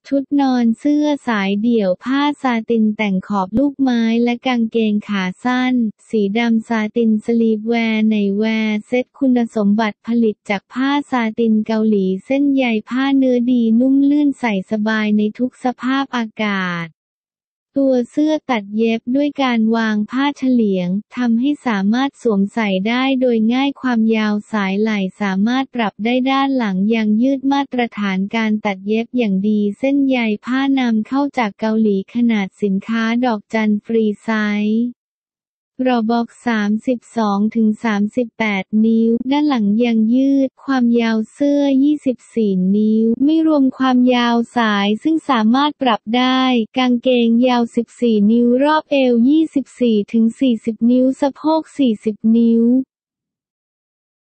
ชุดนอนเสื้อสายเดี่ยวผ้าซาตินแต่งขอบลูกไม้และกางเกงขาสั้นสีดำซาตินสลีฟแวร์ในแวร์เซ็ตคุณสมบัติผลิตจากผ้าซาตินเกาหลีเส้นใยผ้าเนื้อดีนุ่มลื่นใส่สบายในทุกสภาพอากาศตัวเสื้อตัดเย็บด้วยการวางผ้าเฉลียงทำให้สามารถสวมใส่ได้โดยง่ายความยาวสายไหล่สามารถปรับได้ด้านหลังยังยืดมาตรฐานการตัดเย็บอย่างดีเส้นใยผ้านำเข้าจากเกาหลีขนาดสินค้าดอกจันฟรีไซส์รอบ็อก32-38 นิ้วด้านหลังยังยืดความยาวเสื้อ24 นิ้วไม่รวมความยาวสายซึ่งสามารถปรับได้กางเกงยาว14 นิ้วรอบเอว24-40 นิ้วสะโพก40 นิ้ว